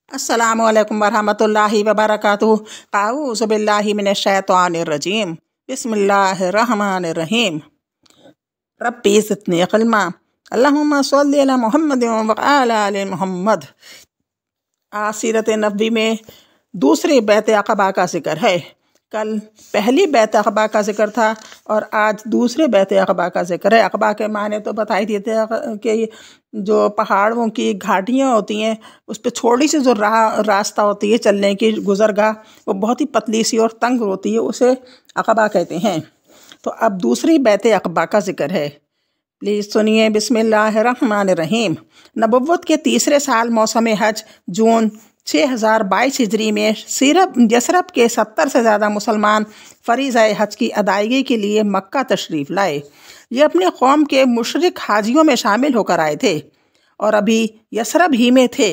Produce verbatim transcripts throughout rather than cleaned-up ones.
अस्सलामु अलैकुम वरहमतुल्लाहि वबरकातुहू। अऊज़ु बिल्लाहि मिनश शैतानिर रजीम। बिस्मिल्लाहिर रहमानिर रहीम। रब्बी ज़िदनी इल्मा। अल्लाहुम्मा सल्लि अला मुहम्मदिन व अला आलि मुहम्मद। आज सीरत नबवी में दूसरी बैत अक़बा का जिक्र है। कल पहली बैत अक़बा का जिक्र था और आज दूसरे बैत अक़बा का जिक्र है। अक़बा के माने तो बताई देते हैं कि जो पहाड़ों की घाटियाँ होती हैं उस पर छोटी सी जो राह रास्ता होती है चलने की गुज़रगाह, वो बहुत ही पतली सी और तंग होती है, उसे अक़बा कहते हैं। तो अब दूसरी बैत अक़बा का जिक्र है। प्लीज़ सुनिए। बिस्मिल्लाहिर्रहमानिर्रहीम। नबुव्वत के तीसरे साल मौसम हज जून छः हज़ार बाईस हिजरी में सीरब यसरब के सत्तर से ज़्यादा मुसलमान फ़रीज़ा हज की अदायगी के लिए मक्का तशरीफ़ लाए। ये अपने कौम के मुशरिक हाजियों में शामिल होकर आए थे और अभी यसरब ही में थे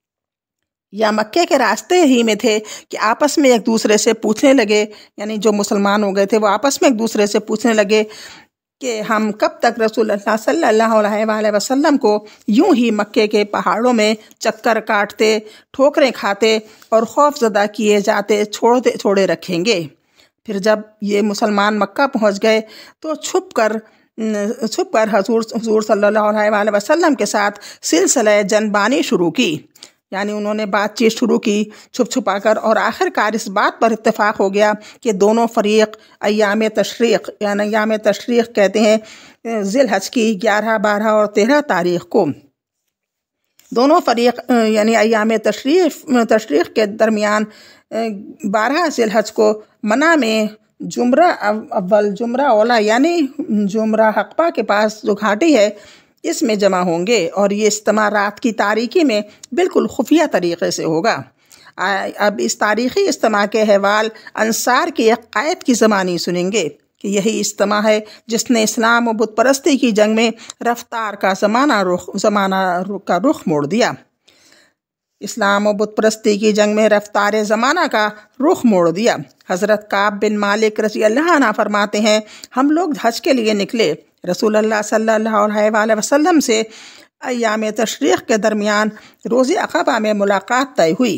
या मक्के के रास्ते ही में थे कि आपस में एक दूसरे से पूछने लगे, यानी जो मुसलमान हो गए थे वो आपस में एक दूसरे से पूछने लगे कि हम कब तक रसूलुल्लाह सल्लल्लाहु अलैहि वसल्लम को यूं ही मक्के के पहाड़ों में चक्कर काटते, ठोकरें खाते और खौफज़दा किए जाते छोड़ते छोड़े रखेंगे। फिर जब ये मुसलमान मक्का पहुंच गए तो छुप कर छुप कर हजूर हजूर सल्लल्लाहु अलैहि वसल्लम के साथ सिलसिला जनबानी शुरू की, यानी उन्होंने बातचीत शुरू की छुप छुपा कर, और आखिरकार इस बात पर इत्तेफाक हो गया कि दोनों फ़रीक़ अय्याम तशरीक़, यानी अय्याम तशरीक़ कहते हैं ज़िल हज की ग्यारह, बारह और तेरह तारीख़ को, दोनों फ़रीक़ यानी अय्याम तशरीफ़ तशरीक़ के दरमियान बारह ज़िल हज को मना में जुमरा अव्वल जुमरा ओला यानी जुमरा हक़बा के पास जो घाटी है इसमें जमा होंगे, और ये इज्तिमा रात की तारीकी में बिल्कुल खुफिया तरीक़े से होगा। अब इस तारीख़ी इज्तिमा के अहवाल अंसार के एक क़ायद की ज़बानी सुनेंगे कि यही इज्तिमा है जिसने इस्लाम और बुत परस्ती की जंग में रफ्तार का ज़माना रुख ज़माना का रुख मोड़ दिया। इस्लाम और बुत परस्ती की जंग में रफ्तार ज़माना का रुख मोड़ दिया। हज़रत काब बिन मालिक रज़ी अल्लाह अन्हु फरमाते हैं, हम लोग हज के लिए निकले। रसूलुल्लाह सल्लल्लाहु अलैहि वसल्लम से अय्याम तशरीक़ के दरमियान रोज़े अक़बा में मुलाकात तय हुई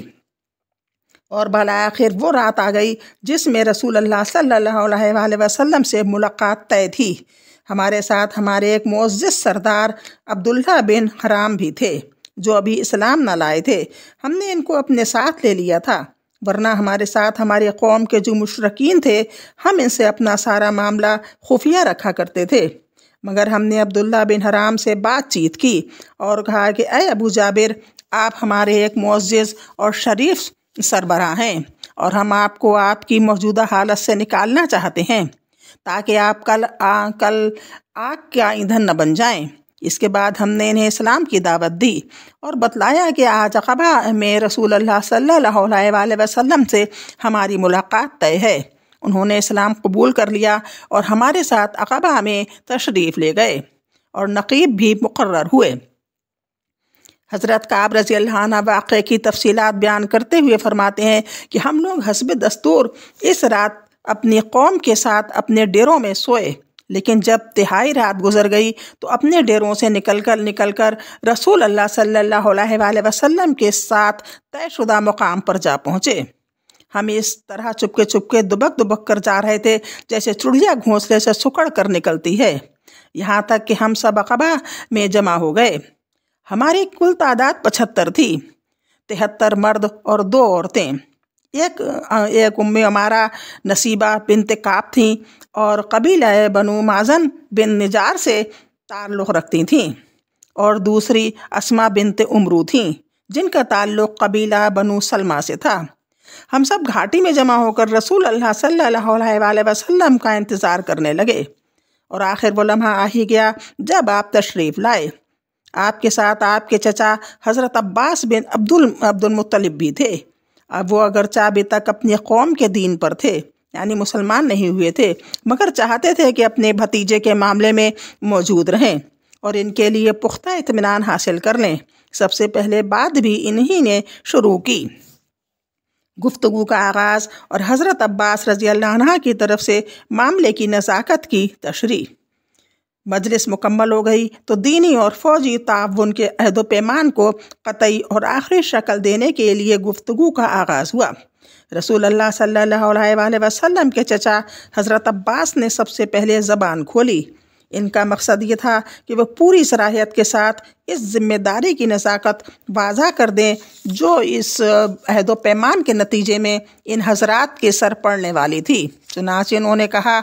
और भला आखिर वो रात आ गई जिसमें रसूलुल्लाह सल्लल्लाहु अलैहि वसल्लम से मुलाकात तय थी। हमारे साथ हमारे एक मुअज़्ज़िज़ सरदार अब्दुल्ला बिन हराम भी थे जो अभी इस्लाम न लाए थे। हमने इनको अपने साथ ले लिया था, वरना हमारे साथ हमारे कौम के जो मुशरकीन थे हम इनसे अपना सारा मामला खुफिया रखा करते थे। मगर हमने अब्दुल्ला बिन हराम से बातचीत की और कहा कि अय अबू जाबिर, आप हमारे एक मुअज़्ज़िज़ और शरीफ सरबराह हैं और हम आपको आपकी मौजूदा हालत से निकालना चाहते हैं ताकि आप कल आ, कल आग का ईंधन न बन जाएं। इसके बाद हमने इन्हें इस्लाम की दावत दी और बतलाया कि आज अक़बा में रसूलुल्लाह सल्लल्लाहु अलैहि वसल्लम से हमारी मुलाकात तय है। उन्होंने इस्लाम कबूल कर लिया और हमारे साथ अक़बा में तशरीफ़ ले गए और नक़ीब भी मुक़र्रर हुए। हज़रत काब रज़ी अल्लाह अन्हु वाक़े की तफ़सीलात बयान करते हुए फरमाते हैं कि हम लोग हस्ब दस्तूर इस रात अपनी कौम के साथ अपने डेरों में सोए, लेकिन जब तिहाई रात गुजर गई तो अपने डेरों से निकल कर निकल कर रसूल अल्लाह सल्लल्लाहु अलैहि वसल्लम के साथ तयशुदा मुकाम पर जा पहुँचे। हम इस तरह चुपके चुपके दुबक दुबक कर जा रहे थे जैसे चिड़िया घोंसले से सुकड़ कर निकलती है, यहाँ तक कि हम सब अक़बा में जमा हो गए। हमारी कुल तादाद पचहत्तर थी, तिहत्तर मर्द और दो औरतें। एक एक उम्मे अमारा नसीबा बिनते काब थीं और कबीला बनु माज़न बिन निजार से ताल्लुक़ रखती थीं, और दूसरी अस्मा बिनते उमरू थीं जिनका ताल्लुक़ कबीला बनु सलमा से था। हम सब घाटी में जमा होकर रसूल अल्लाह सल्लल्लाहु अलैहि वसल्लम का इंतज़ार करने लगे और आखिर वो लम्हा आ ही गया जब आप तशरीफ़ लाए। आपके साथ आपके चचा हज़रत अब्बास बिन अब्दुल अब्दुल मुत्तलिब भी थे। अब वो अगरचे अभी तक अपने कौम के दीन पर थे, यानी मुसलमान नहीं हुए थे, मगर चाहते थे कि अपने भतीजे के मामले में मौजूद रहें और इनके लिए पुख्ता इत्मीनान हासिल कर लें। सबसे पहले बात भी इन्हीं ने शुरू की। गुफ्तगू का आगाज़ और हज़रत अब्बास रज़ी अल्लाह अन्हु की तरफ से मामले की नज़ाकत की तशरीह। مجلس مکمل ہو گئی تو دینی اور فوجی تعاون کے عہد و پیمان کو قطعی اور آخری شکل دینے کے لیے گفتگو کا آغاز ہوا۔ رسول اللہ صلی اللہ علیہ وآلہ وسلم کے چچا حضرت عباس نے سب سے پہلے زبان کھولی۔ ان کا مقصد یہ تھا کہ وہ پوری صلاحیت کے ساتھ اس ذمہ داری کی نزاکت واضح کر دیں جو اس عہد و پیمان کے نتیجے میں ان حضرات کے سر پڑنے والی تھی۔ چنانچہ انہوں نے کہا،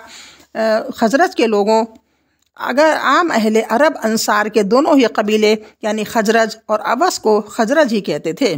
خزرج کے لوگوں، اگر عام اہل عرب انصار کے دونوں ہی قبیلے یعنی خزرج اور اوس کو خزرج ہی کہتے تھے،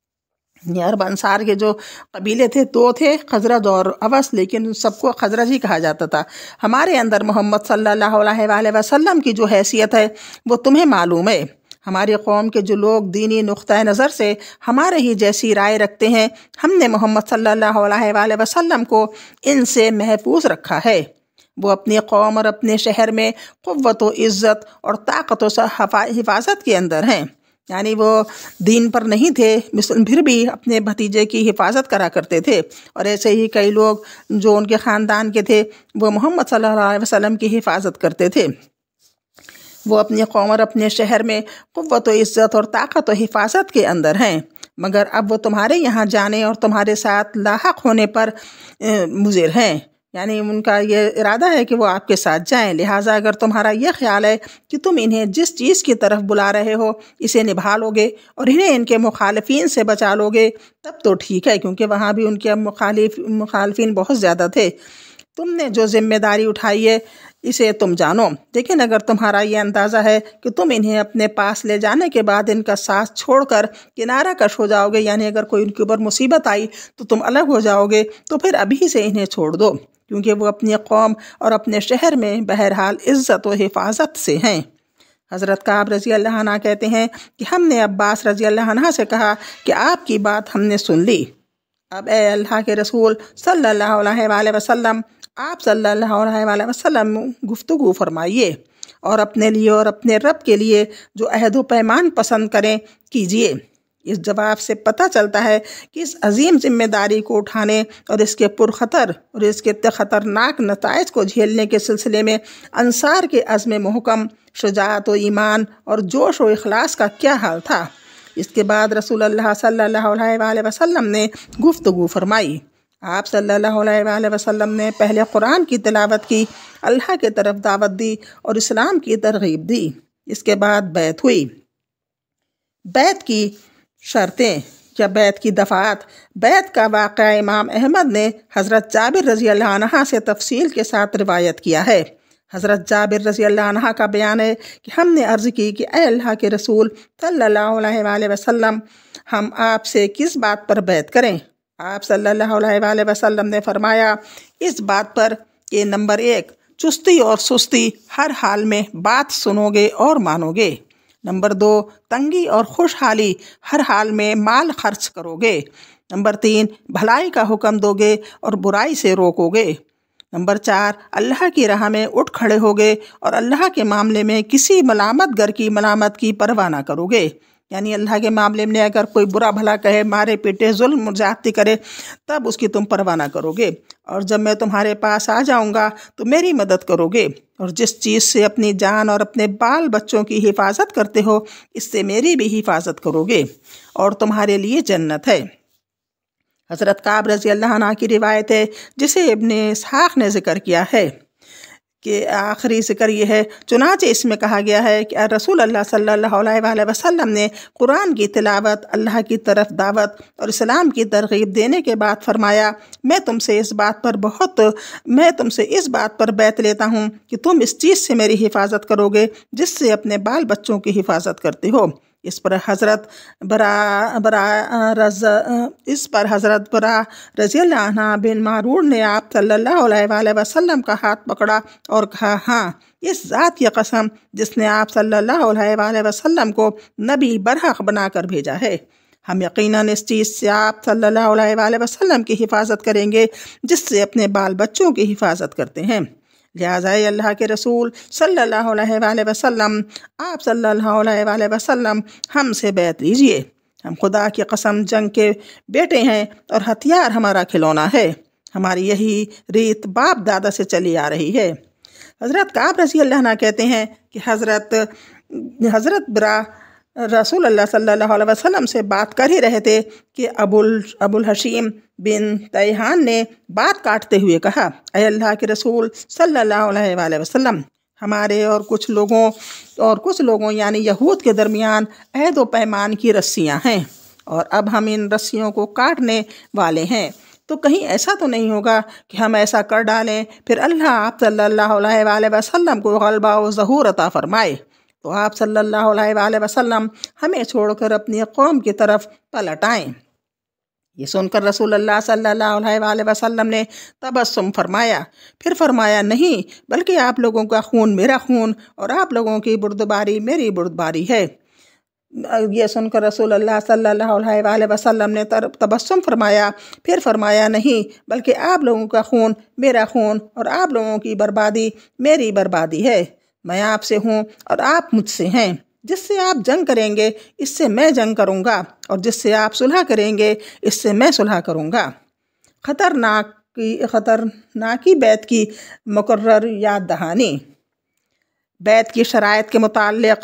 یہ عرب انصار کے جو قبیلے تھے دو تھے، خزرج اور اوس، لیکن سب کو خزرج ہی کہا جاتا تھا۔ ہمارے اندر محمد صلی اللہ علیہ وآلہ وسلم کی جو حیثیت ہے وہ تمہیں معلوم ہے۔ ہماری قوم کے جو لوگ دینی نقطۂ نظر سے ہمارے ہی جیسی رائے رکھتے ہیں، ہم نے محمد صلی اللہ علیہ وآلہ وسلم کو ان سے محفوظ رکھا ہے۔ وہ اپنی قوم اور اپنے شہر میں قوت و عزت اور طاقت و حفاظت کے اندر ہیں، یعنی وہ دین پر نہیں تھے مثل پھر بھی اپنے بھتیجے کی حفاظت کرا کرتے تھے، اور ایسے ہی کئی لوگ جو ان کے خاندان کے تھے وہ محمد صلی اللہ علیہ وسلم کی حفاظت کرتے تھے۔ وہ اپنی قوم اور اپنے شہر میں قوت و عزت اور طاقت و حفاظت کے اندر ہیں، مگر اب وہ تمہارے یہاں جانے اور تمہارے ساتھ لاحق ہونے پر مضر ہیں، یعنی ان کا یہ ارادہ ہے کہ وہ آپ کے ساتھ جائیں۔ لہٰذا اگر تمہارا یہ خیال ہے کہ تم انہیں جس چیز کی طرف بلا رہے ہو اسے نبھا لو گے اور انہیں ان کے مخالفین سے بچا لو گے تب تو ٹھیک ہے، کیونکہ وہاں بھی ان کے مخالف مخالفین بہت زیادہ تھے۔ تم نے جو ذمہ داری اٹھائی ہے اسے تم جانو، لیکن اگر تمہارا یہ اندازہ ہے کہ تم انہیں اپنے پاس لے جانے کے بعد ان کا ساتھ چھوڑ کر کنارہ کش ہو جاؤ گے، یعنی اگر کوئی ان کے اوپر مصیبت آئی تو تم الگ ہو جاؤ گے، تو پھر ابھی سے انہیں چھوڑ دو، کیونکہ وہ اپنی قوم اور اپنے شہر میں بہرحال عزت و حفاظت سے ہیں۔ حضرت کعب رضی اللہ عنہ کہتے ہیں کہ ہم نے عباس رضی اللہ عنہ سے کہا کہ آپ کی بات ہم نے سن لی، اب اے اللہ کے رسول صلی اللہ علیہ وآلہ وسلم، آپ صلی اللہ علیہ وآلہ وسلم گفتگو فرمائیے اور اپنے لیے اور اپنے رب کے لیے جو عہد و پیمان پسند کریں کیجیے۔ اس جواب سے پتہ چلتا ہے کہ اس عظیم ذمہ داری کو اٹھانے اور اس کے پرخطر اور اس کے خطرناک نتائج کو جھیلنے کے سلسلے میں انصار کے عزم محکم، شجاعت و ایمان اور جوش و اخلاص کا کیا حال تھا۔ اس کے بعد رسول اللہ صلی اللہ علیہ وآلہ وسلم نے گفتگو فرمائی۔ آپ صلی اللہ علیہ وآلہ وسلم نے پہلے قرآن کی تلاوت کی، اللہ کی طرف دعوت دی اور اسلام کی ترغیب دی۔ اس کے بعد بیعت ہوئی۔ بیعت کی شرطیں یا بیعت کی دفعات۔ بیعت کا واقعہ امام احمد نے حضرت جابر رضی اللہ عنہ سے تفصیل کے ساتھ روایت کیا ہے۔ حضرت جابر رضی اللہ عنہ کا بیان ہے کہ ہم نے عرض کی کہ اے اللہ کے رسول صلی اللہ علیہ وآلہ وسلم، ہم آپ سے کس بات پر بیعت کریں؟ آپ صلی اللہ علیہ وآلہ وسلم نے فرمایا، اس بات پر کہ نمبر ایک، چستی اور سستی ہر حال میں بات سنو گے اور مانو گے۔ نمبر دو، تنگی اور خوشحالی ہر حال میں مال خرچ کرو گے۔ نمبر تین، بھلائی کا حکم دو گے اور برائی سے روکو گے۔ نمبر چار، اللہ کی راہ میں اٹھ کھڑے ہوگے اور اللہ کے معاملے میں کسی ملامت گر کی ملامت کی پرواہ نہ کرو گے، یعنی اللہ کے معاملے میں اگر کوئی برا بھلا کہے، مارے پیٹے، ظلم زیادتی کرے، تب اس کی تم پرواہ نہ کرو گے، اور جب میں تمہارے پاس آ جاؤں گا تو میری مدد کرو گے، اور جس چیز سے اپنی جان اور اپنے بال بچوں کی حفاظت کرتے ہو اس سے میری بھی حفاظت کرو گے، اور تمہارے لیے جنت ہے۔ حضرت کعب رضی اللہ عنہ کی روایت ہے جسے ابن اسحاق نے ذکر کیا ہے کہ آخری ذکر یہ ہے، چنانچہ اس میں کہا گیا ہے کہ رسول اللہ صلی اللہ علیہ وآلہ وسلم نے قرآن کی تلاوت، اللہ کی طرف دعوت اور اسلام کی ترغیب دینے کے بعد فرمایا، میں تم سے اس بات پر بہت میں تم سے اس بات پر بیعت لیتا ہوں کہ تم اس چیز سے میری حفاظت کرو گے جس سے اپنے بال بچوں کی حفاظت کرتے ہو۔ اس پر حضرت برا برا رض اس پر حضرت برا رضی اللہ عنہ بن معرور نے آپ صلی اللہ علیہ وآلہ وسلم کا ہاتھ پکڑا اور کہا، ہاں، اس ذات کی قسم جس نے آپ صلی اللہ علیہ وآلہ وسلم کو نبی برحق بنا کر بھیجا ہے، ہم یقیناً اس چیز سے آپ صلی اللہ علیہ وآلہ وسلم کی حفاظت کریں گے جس سے اپنے بال بچوں کی حفاظت کرتے ہیں۔ لہٰذا اللہ کے رسول صلی اللہ علیہ وآلہ وسلم، آپ صلی اللہ علیہ وآلہ وسلم ہم سے بیعت لیجئے۔ ہم خدا کی قسم جنگ کے بیٹے ہیں اور ہتھیار ہمارا کھلونا ہے، ہماری یہی ریت باپ دادا سے چلی آ رہی ہے۔ حضرت کعب رضی اللہ عنہ کہتے ہیں کہ حضرت حضرت برا رسول اللہ صلی اللہ علیہ وسلم سے بات کر ہی رہے تھے کہ ابو ابو الحشیم بن تیہان نے بات کاٹتے ہوئے کہا، اے اللہ کے رسول صلی اللہ علیہ وآلہ وسلم، ہمارے اور کچھ لوگوں اور کچھ لوگوں یعنی یہود کے درمیان عہد و پیمان کی رسیاں ہیں، اور اب ہم ان رسیوں کو کاٹنے والے ہیں، تو کہیں ایسا تو نہیں ہوگا کہ ہم ایسا کر ڈالیں پھر اللہ آپ صلی اللہ علیہ وآلہ وسلم کو غلبہ و ظہور عطا فرمائے، تو آپ صلی اللہ علیہ وآلہ وسلم ہمیں چھوڑ کر اپنی قوم کی طرف پلٹ آئیں۔ یہ سن کر رسول اللہ صلی اللہ علیہ وآلہ وسلم نے تبسم فرمایا، پھر فرمایا، نہیں بلکہ آپ لوگوں کا خون میرا خون اور آپ لوگوں کی بردباری میری بردباری ہے۔ یہ سن کر رسول اللہ صلی اللہ علیہ وآلہ وسلم نے تبسم فرمایا، پھر فرمایا، نہیں بلکہ آپ لوگوں کا خون میرا خون اور آپ لوگوں کی بربادی میری بربادی ہے۔ میں آپ سے ہوں اور آپ مجھ سے ہیں، جس سے آپ جنگ کریں گے اس سے میں جنگ کروں گا، اور جس سے آپ صلح کریں گے اس سے میں صلح کروں گا۔ خطرناک کی خطرناکی بیعت کی مقرر یاد دہانی۔ بیعت کی شرائط کے متعلق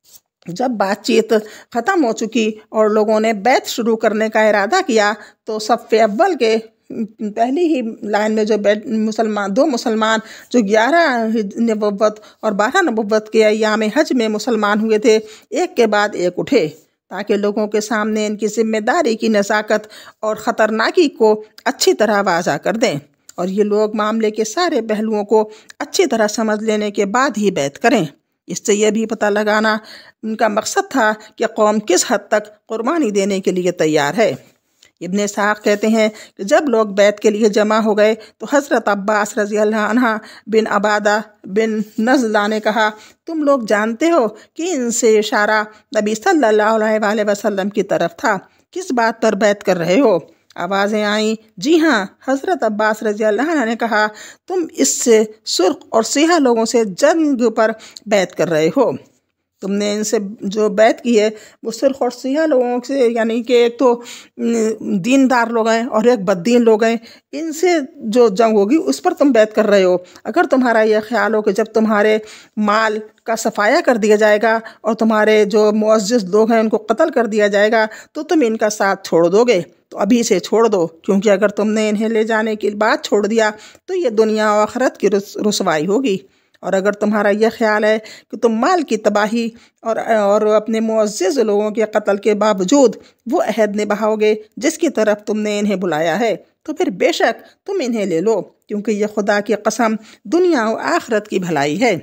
جب بات چیت ختم ہو چکی اور لوگوں نے بیعت شروع کرنے کا ارادہ کیا تو صف اول کے پہلی ہی لائن میں جو مسلمان دو مسلمان جو گیارہ نبوت اور بارہ نبوت کے ایام حج میں مسلمان ہوئے تھے، ایک کے بعد ایک اٹھے تاکہ لوگوں کے سامنے ان کی ذمہ داری کی نزاکت اور خطرناکی کو اچھی طرح واضح کر دیں، اور یہ لوگ معاملے کے سارے پہلوؤں کو اچھی طرح سمجھ لینے کے بعد ہی بیعت کریں۔ اس سے یہ بھی پتہ لگانا ان کا مقصد تھا کہ قوم کس حد تک قربانی دینے کے لیے تیار ہے۔ ابن اسحاق کہتے ہیں کہ جب لوگ بیعت کے لیے جمع ہو گئے تو حضرت عباس رضی اللہ عنہ بن عبادہ بن نزلہ نے کہا، تم لوگ جانتے ہو کہ ان سے اشارہ نبی صلی اللہ علیہ وآلہ وسلم کی طرف تھا، کس بات پر بیعت کر رہے ہو؟ آوازیں آئیں، جی ہاں۔ حضرت عباس رضی اللہ عنہ نے کہا، تم اس سے سرخ اور سیاہ لوگوں سے جنگ پر بیعت کر رہے ہو، تم نے ان سے جو بیعت کی ہے وہ سرخ اور سیاہ لوگوں سے، یعنی کہ ایک تو دیندار لوگ ہیں اور ایک بددین لوگ ہیں، ان سے جو جنگ ہوگی اس پر تم بیعت کر رہے ہو۔ اگر تمہارا یہ خیال ہو کہ جب تمہارے مال کا صفایا کر دیا جائے گا اور تمہارے جو معزز لوگ ہیں ان کو قتل کر دیا جائے گا تو تم ان کا ساتھ چھوڑ دو گے، تو ابھی سے چھوڑ دو، کیونکہ اگر تم نے انہیں لے جانے کی بات چھوڑ دیا تو یہ دنیا و آخرت کی رسوائی ہوگی، اور اگر تمہارا یہ خیال ہے کہ تم مال کی تباہی اور اور اپنے معزز لوگوں کے قتل کے باوجود وہ عہد نبھاؤ گے جس کی طرف تم نے انہیں بلایا ہے، تو پھر بے شک تم انہیں لے لو، کیونکہ یہ خدا کی قسم دنیا و آخرت کی بھلائی ہے۔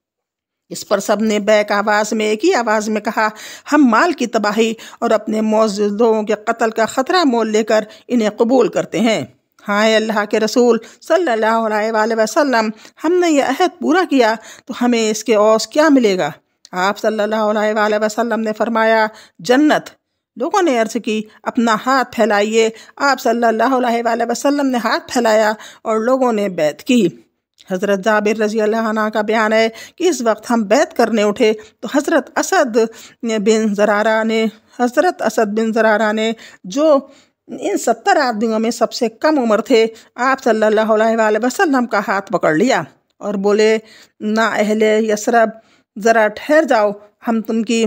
اس پر سب نے بیک آواز میں ایک ہی آواز میں کہا، ہم مال کی تباہی اور اپنے معزز لوگوں کے قتل کا خطرہ مول لے کر انہیں قبول کرتے ہیں۔ ہاں اے اللہ کے رسول صلی اللہ علیہ وآلہ وسلم، ہم نے یہ عہد پورا کیا تو ہمیں اس کے عوض کیا ملے گا؟ آپ صلی اللہ علیہ وآلہ وسلم نے فرمایا، جنت۔ لوگوں نے عرض کی، اپنا ہاتھ پھیلائیے۔ آپ صلی اللہ علیہ وآلہ وسلم نے ہاتھ پھیلایا اور لوگوں نے بیعت کی۔ حضرت جابر رضی اللہ عنہ کا بیان ہے کہ اس وقت ہم بیعت کرنے اٹھے تو حضرت اسد بن زرارہ نے حضرت اسد بن زرارہ نے جو ان ستر آدمیوں میں سب سے کم عمر تھے، آپ صلی اللہ علیہ وآلہ وسلم کا ہاتھ پکڑ لیا اور بولے، نا اہل یثرب، ذرا ٹھہر جاؤ، ہم تم کی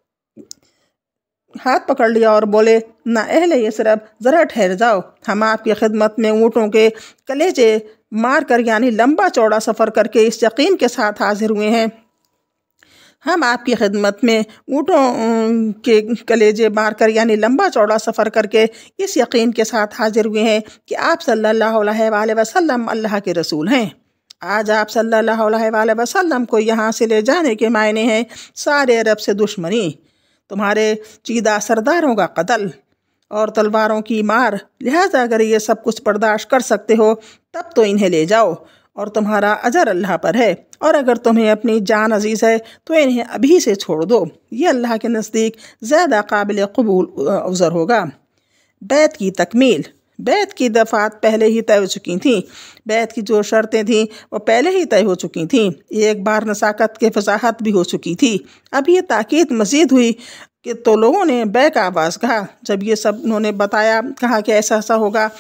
ہاتھ پکڑ لیا اور بولے، نا اہل یثرب، ذرا ٹھہر جاؤ، ہم آپ کی خدمت میں اونٹوں کے کلیجے مار کر یعنی لمبا چوڑا سفر کر کے اس یقین کے ساتھ حاضر ہوئے ہیں ہم آپ کی خدمت میں اونٹوں کے کلیجے مار کر یعنی لمبا چوڑا سفر کر کے اس یقین کے ساتھ حاضر ہوئے ہیں کہ آپ صلی اللہ علیہ وآلہ وسلم اللہ کے رسول ہیں۔ آج آپ صلی اللہ علیہ وآلہ وسلم کو یہاں سے لے جانے کے معنی ہیں سارے عرب سے دشمنی، تمہارے چیدہ سرداروں کا قتل اور تلواروں کی مار، لہٰذا اگر یہ سب کچھ برداشت کر سکتے ہو تب تو انہیں لے جاؤ، اور تمہارا اجر اللہ پر ہے، اور اگر تمہیں اپنی جان عزیز ہے تو انہیں ابھی سے چھوڑ دو، یہ اللہ کے نزدیک زیادہ قابل قبول عذر ہوگا۔ بیعت کی تکمیل۔ بیعت کی دفعات پہلے ہی طے ہو چکی تھیں، بیعت کی جو شرطیں تھیں وہ پہلے ہی طے ہو چکی تھیں، ایک بار نساکت کی وضاحت بھی ہو چکی تھی، اب یہ تاکید مزید ہوئی کہ تو لوگوں نے بیک آواز کہا۔ جب یہ سب انہوں نے بتایا، کہا کہ ایسا ایسا ہوگا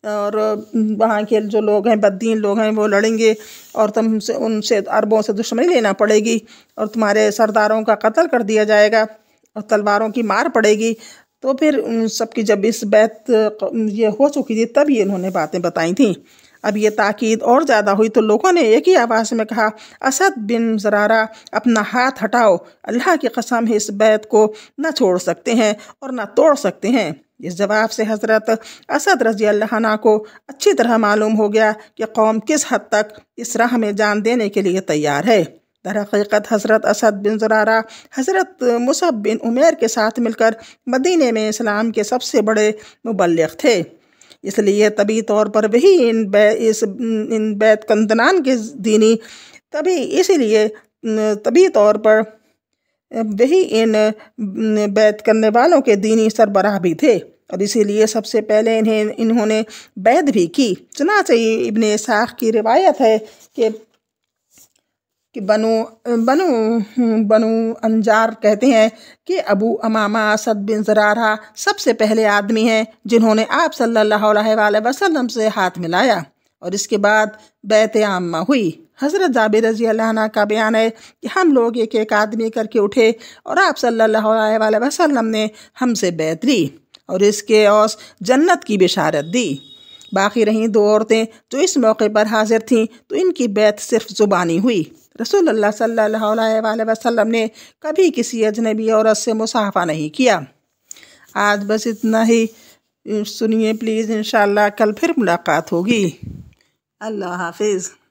اور وہاں کے جو لوگ ہیں بددین لوگ ہیں وہ لڑیں گے اور تم سے ان سے عربوں سے دشمنی لینا پڑے گی اور تمہارے سرداروں کا قتل کر دیا جائے گا اور تلواروں کی مار پڑے گی۔ تو پھر ان سب کی جب اس بیت یہ ہو چکی تھی تب یہ انہوں نے باتیں بتائی تھیں۔ اب یہ تاکید اور زیادہ ہوئی تو لوگوں نے ایک ہی آواز میں کہا، اسد بن زرارہ اپنا ہاتھ ہٹاؤ، اللہ کی قسم اس بیت کو نہ چھوڑ سکتے ہیں اور نہ توڑ سکتے ہیں۔ اس جواب سے حضرت اسد رضی اللہ عنہ کو اچھی طرح معلوم ہو گیا کہ قوم کس حد تک اس راہ میں جان دینے کے لیے تیار ہے۔ در حقیقت حضرت اسد بن زرارہ حضرت مصعب بن عمیر کے ساتھ مل کر مدینے میں اسلام کے سب سے بڑے مبلغ تھے، اس لیے طبی طور پر وہی ان بے اس ان بیت کنندگان کے دینی تبھی اسی لیے طبی طور پر وہی ان بیت کرنے والوں کے دینی سربراہ بھی تھے اور اسی لیے سب سے پہلے انہیں انہوں نے بیعت بھی کی۔ چنانچہ ابن اسحاق کی روایت ہے کہ کہ بنو بنو بنو انجار کہتے ہیں کہ ابو امامہ اسد بن زرارہ سب سے پہلے آدمی ہیں جنہوں نے آپ صلی اللہ علیہ وآلہ وسلم سے ہاتھ ملایا اور اس کے بعد بیعت عامہ ہوئی۔ حضرت جابر رضی اللہ عنہ کا بیان ہے کہ ہم لوگ ایک ایک آدمی کر کے اٹھے اور آپ صلی اللہ علیہ وآلہ وسلم نے ہم سے بیعت لی اور اس کے اوس جنت کی بشارت دی۔ باقی رہیں دو عورتیں جو اس موقع پر حاضر تھیں تو ان کی بیعت صرف زبانی ہوئی۔ رسول اللہ صلی اللہ علیہ وآلہ وسلم نے کبھی کسی اجنبی عورت سے مصافحہ نہیں کیا۔ آج بس اتنا ہی، سنیے پلیز، انشاءاللہ کل پھر ملاقات ہوگی۔ اللہ حافظ۔